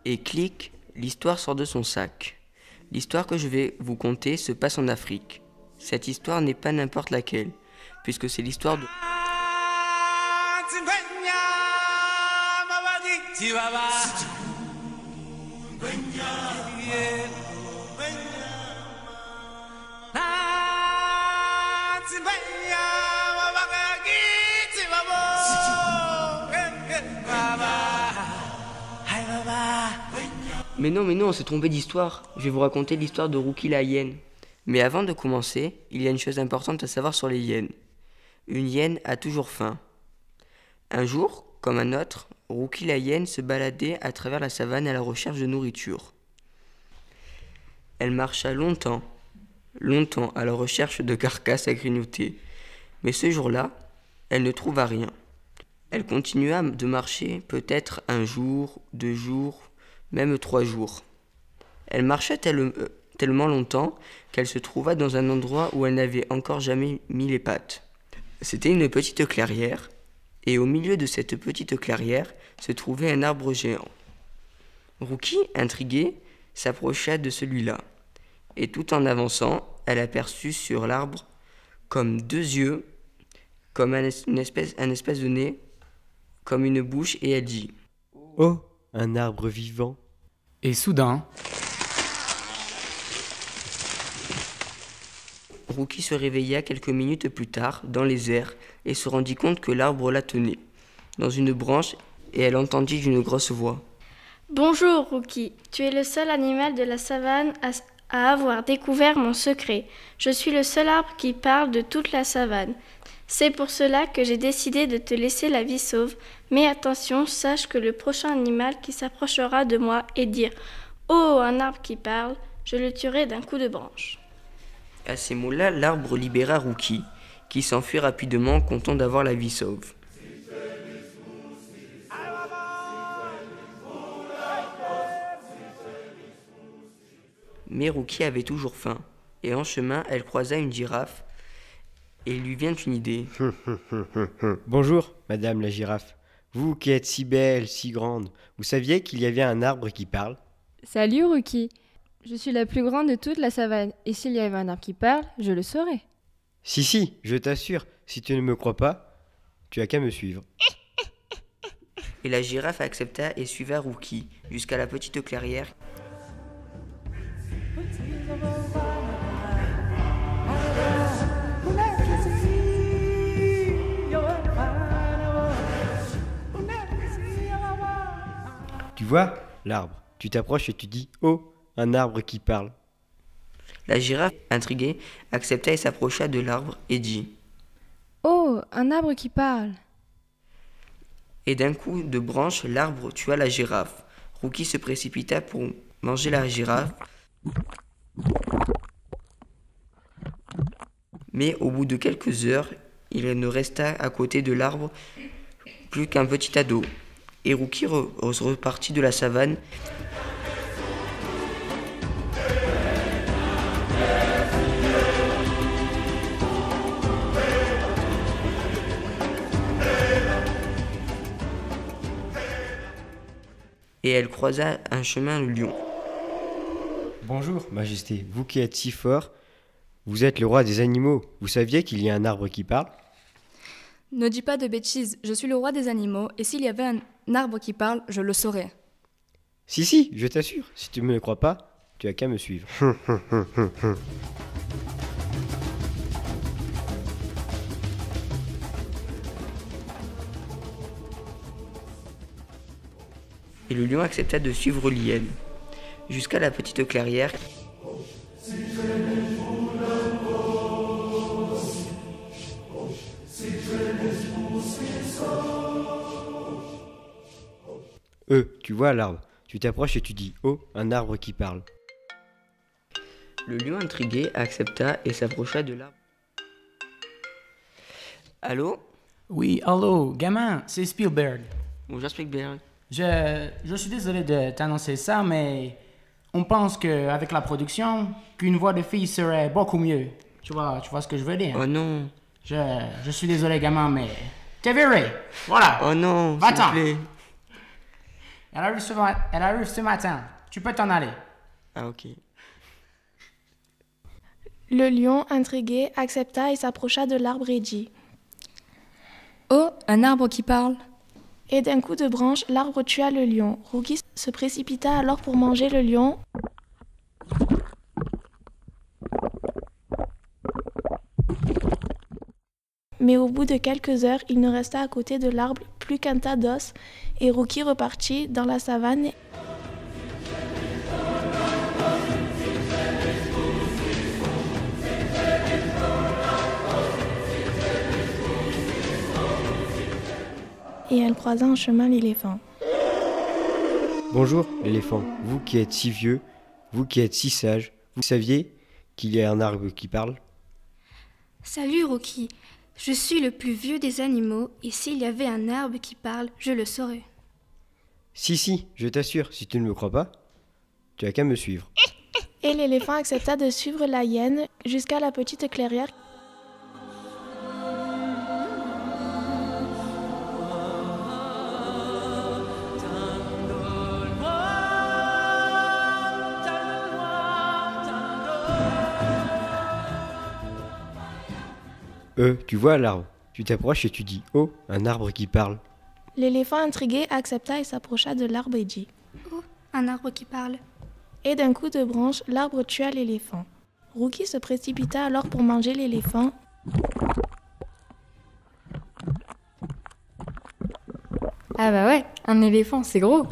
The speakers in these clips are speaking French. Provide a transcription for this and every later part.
et clic, l'histoire sort de son sac. L'histoire que je vais vous conter se passe en Afrique. Cette histoire n'est pas n'importe laquelle, puisque c'est l'histoire de... Mais non, on s'est trompé d'histoire. Je vais vous raconter l'histoire de Rookie la hyène. Mais avant de commencer, il y a une chose importante à savoir sur les hyènes. Une hyène a toujours faim. Un jour, comme un autre, Rookie la hyène se baladait à travers la savane à la recherche de nourriture. Elle marcha longtemps à la recherche de carcasses à grignoter. Mais ce jour-là, elle ne trouva rien. Elle continua de marcher peut-être un jour, 2 jours, même 3 jours. Elle marcha tellement longtemps qu'elle se trouva dans un endroit où elle n'avait encore jamais mis les pattes. C'était une petite clairière, et au milieu de cette petite clairière se trouvait un arbre géant. Rookie, intriguée, s'approcha de celui-là, et tout en avançant, elle aperçut sur l'arbre, comme 2 yeux, comme un espèce de nez, comme une bouche, et elle dit « Oh, un arbre vivant !» Et soudain, Rookie se réveilla quelques minutes plus tard dans les airs et se rendit compte que l'arbre la tenait dans une branche et elle entendit d'une grosse voix. « Bonjour Rookie, tu es le seul animal de la savane à avoir découvert mon secret. Je suis le seul arbre qui parle de toute la savane. C'est pour cela que j'ai décidé de te laisser la vie sauve. Mais attention, sache que le prochain animal qui s'approchera de moi et dire « Oh, un arbre qui parle », je le tuerai d'un coup de branche. » À ces mots-là, l'arbre libéra Rookie, qui s'enfuit rapidement, content d'avoir la vie sauve. Mais Rookie avait toujours faim, et en chemin, elle croisa une girafe, et il lui vient une idée. Bonjour, madame la girafe. Vous qui êtes si belle, si grande, vous saviez qu'il y avait un arbre qui parle ? Salut Rookie, je suis la plus grande de toute la savane, et s'il y avait un arbre qui parle, je le saurais. Si, je t'assure, si tu ne me crois pas, tu as qu'à me suivre. Et la girafe accepta et suivit Rookie jusqu'à la petite clairière. Tu vois, l'arbre, tu t'approches et tu dis « Oh, un arbre qui parle !» La girafe, intriguée, accepta et s'approcha de l'arbre et dit « Oh, un arbre qui parle !» Et d'un coup de branche, l'arbre tua la girafe. Rookie se précipita pour manger la girafe. Mais au bout de quelques heures, il ne resta à côté de l'arbre plus qu'un petit ado. Et Rookie repartit de la savane. Et elle croisa un chemin le lion. Bonjour, Majesté, vous qui êtes si fort, vous êtes le roi des animaux. Vous saviez qu'il y a un arbre qui parle ? Ne dis pas de bêtises, je suis le roi des animaux, et s'il y avait un arbre qui parle, je le saurais. Si, je t'assure, si tu ne me le crois pas, tu as qu'à me suivre. Et le lion accepta de suivre l'hyène jusqu'à la petite clairière. Tu vois l'arbre, tu t'approches et tu dis « Oh, un arbre qui parle !» Le lion intrigué accepta et s'approcha de l'arbre. Allô ? oui, allô, gamin, c'est Spielberg. Bonjour Spielberg. Je suis désolé de t'annoncer ça, mais on pense qu'avec la production, qu'une voix de fille serait beaucoup mieux. Tu vois ce que je veux dire? Oh non. Je suis désolé, gamin, mais t'es viré. Voilà. Oh non, Va-t'en. s'il te plaît. Elle arrive ce matin. Tu peux t'en aller. Ah ok. Le lion, intrigué, accepta et s'approcha de l'arbre et dit « Oh, un arbre qui parle !» Et d'un coup de branche, l'arbre tua le lion. Rookie se précipita alors pour manger le lion. Mais au bout de quelques heures, il ne resta à côté de l'arbre plus qu'un tas d'os, et Rookie repartit dans la savane. Et elle croisa en chemin l'éléphant. Bonjour, l'éléphant. Vous qui êtes si vieux, vous qui êtes si sage, vous saviez qu'il y a un arbre qui parle ? Salut Rocky, je suis le plus vieux des animaux et s'il y avait un arbre qui parle, je le saurais. Si, je t'assure, si tu ne me crois pas, tu as qu'à me suivre. Et l'éléphant accepta de suivre la hyène jusqu'à la petite clairière. Tu vois l'arbre. Tu t'approches et tu dis « Oh, un arbre qui parle !» L'éléphant intrigué accepta et s'approcha de l'arbre et dit « Oh, un arbre qui parle !» Et d'un coup de branche, l'arbre tua l'éléphant. Rookie se précipita alors pour manger l'éléphant. Ah bah ouais, un éléphant, c'est gros.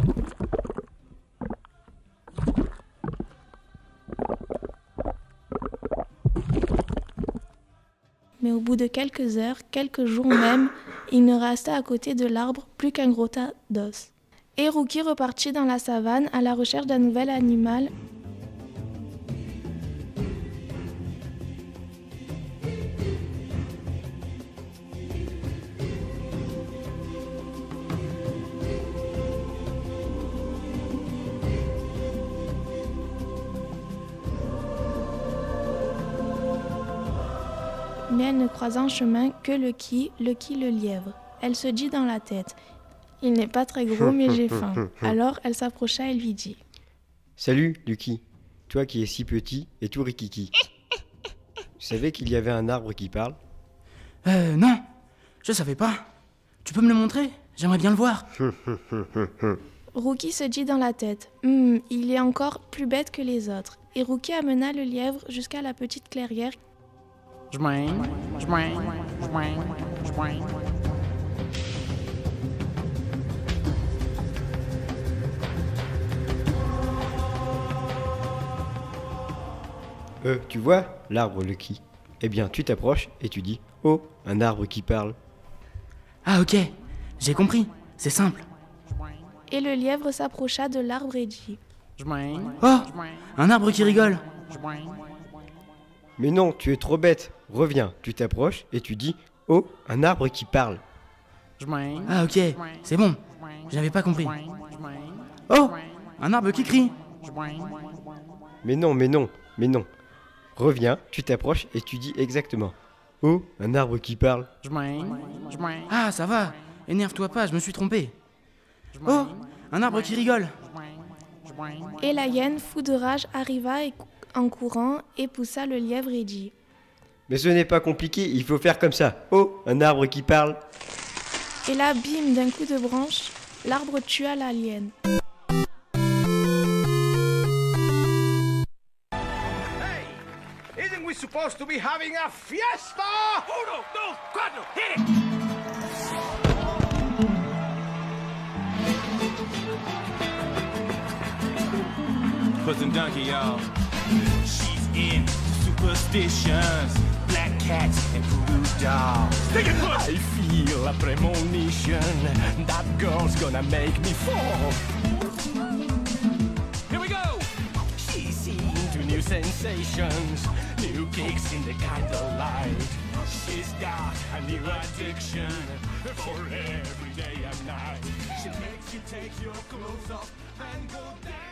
Mais au bout de quelques heures, quelques jours même, il ne resta à côté de l'arbre plus qu'un gros tas d'os. Et Rookie repartit dans la savane à la recherche d'un nouvel animal. Mais elle ne croisa en chemin que Lucky le lièvre. Elle se dit dans la tête « Il n'est pas très gros, mais j'ai faim. » Alors elle s'approcha et lui dit « Salut, Lucky, toi qui es si petit et tout rikiki. Tu savais qu'il y avait un arbre qui parle ?» Non, je savais pas. Tu peux me le montrer ? J'aimerais bien le voir. Rookie se dit dans la tête « Il est encore plus bête que les autres. » Et Rookie amena le lièvre jusqu'à la petite clairière. Tu vois l'arbre Lucky ? Eh bien, tu t'approches et tu dis « Oh, un arbre qui parle !» Ah ok, j'ai compris, c'est simple. Et le lièvre s'approcha de l'arbre et dit « Oh, un arbre qui rigole !» Mais non, tu es trop bête. Reviens, tu t'approches et tu dis « Oh, un arbre qui parle !» Ah ok, c'est bon, je n'avais pas compris. Oh, un arbre qui crie. Mais non. Reviens, tu t'approches et tu dis exactement « Oh, un arbre qui parle !» Ah ça va, énerve-toi pas, je me suis trompé. Oh, un arbre qui rigole. Et la hyène, fou de rage, arriva en courant et poussa le lièvre et dit « Mais ce n'est pas compliqué, il faut faire comme ça. Oh, un arbre qui parle !» Et là, bim, d'un coup de branche, l'arbre tua la hyène. Hey, isn't we supposed to be having a fiesta? 1, 2, 4, hit it! Cousin Donkey, y'all. She's in superstitions, black cats and voodoo dolls. I feel a premonition that girl's gonna make me fall. Here we go. She's into new sensations, new kicks in the candlelight. She's got a new addiction for every day and night. She makes you take your clothes off and go down.